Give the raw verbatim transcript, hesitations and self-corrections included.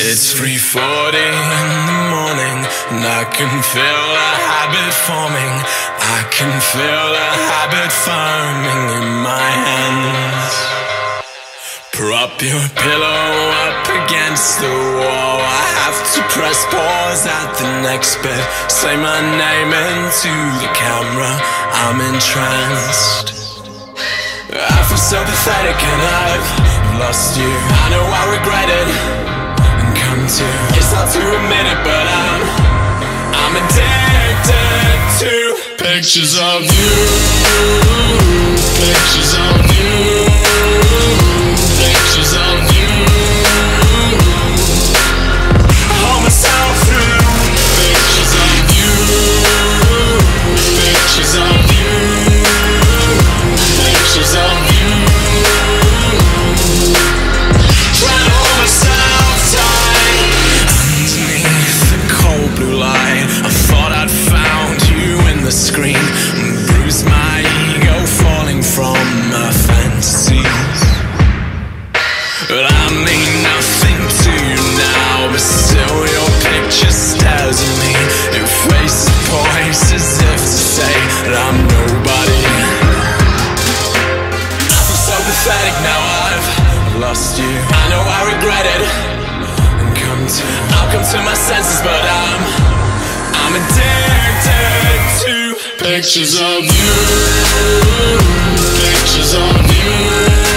It's three forty in the morning, and I can feel a habit forming. I can feel a habit forming in my hands. Prop your pillow up against the wall. I have to press pause at the next bit. Say my name into the camera, I'm entranced. I feel so pathetic and I've lost you. I know I regret it and come to. It's not to admit it, but I'm I'm addicted to pictures of you. Pictures of you. Pictures of you. Hold myself through pictures of you. Pictures of you. Pictures of you. Trying to hold myself tight underneath the cold blue light. I thought I'd found you in the screen and bruised my ego falling from my fantasies. But I mean nothing to you now, but still your picture stares at me. Your face is poised as if to say that I'm nobody. I feel so pathetic now I've lost you. I know I regret it and come to. I'll come to my senses, but I'm I'm addicted to pictures of you. Pictures of you.